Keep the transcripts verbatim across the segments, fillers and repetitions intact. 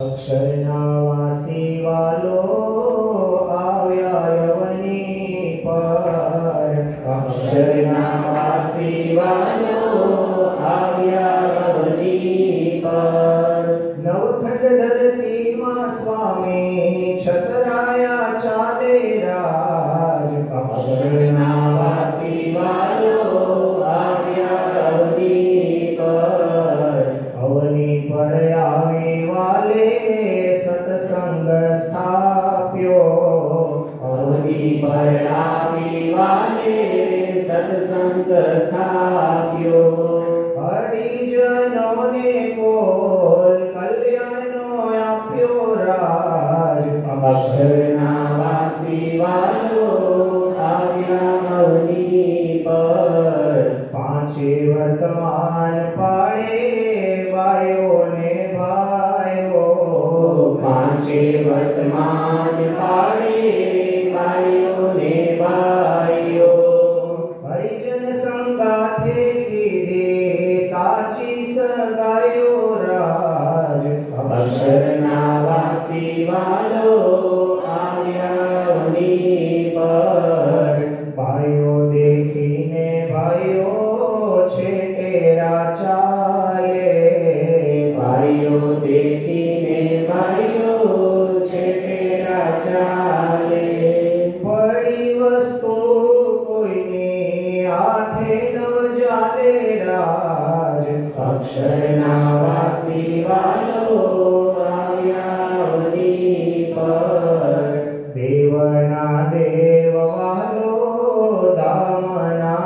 અક્ષરનાવાસી વાલો આવ્યા યવની પર, અક્ષરનાવાસી વાલો આવ્યા યવની પર. નવખંડ ધરતીમાં સ્વામી છતરાયા ચાલે રાજ. અક્ષરનાવાસી વાલો આવ્યા યવની પર. અવની પર આવી વાલે સત્સંગ સ્થાપ્યો. અવની પર આવી વાલે સત્સંગ સ્થાપ્યો. હરિજનોને કોલ કલ્યાણનો આપ્યો રાજ. અક્ષરનાવાસી વાલો આવ્યા અવની પર. પાંચે વર્તમાન પાડે ભાઈઓ ને ભાઈઓ. પાંચે વર્તમાન પાડે ભાઈઓ ને ભાઈઓ. હરિજન સંગાથે કીધે સાચી સગાયો રાજ. અક્ષરનાવાસી વાલો આવ્યા અવની પર. ભાઈઓ દેખીને ભાઈઓ છેટેરા ચાલે. ભાઈઓ દેખીને ભાઈઓ છેટેરા ચાલે. પડી વસ્તુ કોઈની હાથે ન જાલે રાજ. અક્ષરનાવાસી વાલો આવ્યા અવની પર. દેવના દેવ વાલો દામના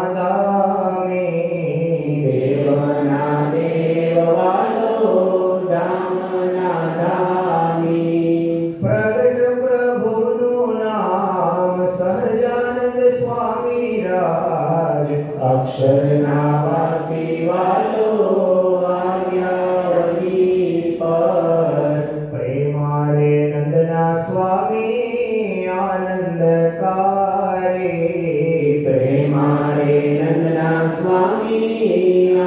દામી. દેવના દેવ વાલો દામના દામી. પ્રગટ પ્રભુનું નામ સહજાનંદ સ્વામી રાજ. અક્ષરનાવાસી વાલો આવ્યા અવની પર. પ્રેમારે નંદના સ્વામી આનંદકારી. પ્રેમારે નંદના સ્વામી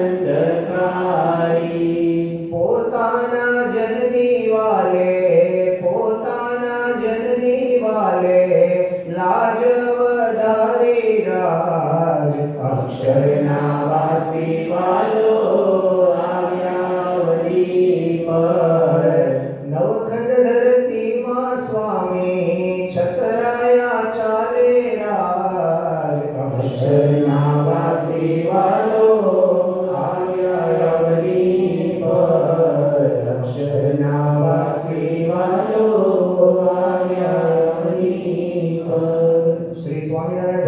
આનંદકારી. પોતાના જનની વાલે પોતાના જનની વાલે લાજ વધારી રાજ. અક્ષરનાવાસી વાલો આવ્યા અવની પર. નવખંડ ધરતીમાં સ્વામી છતરાયા ચાલે રાજ. અક્ષરનાવાસી વાલો આવ્યા અવની પર. અક્ષરનાવાસી વાલો આવ્યા અવની પર. શ્રી સ્વામિનારાયણ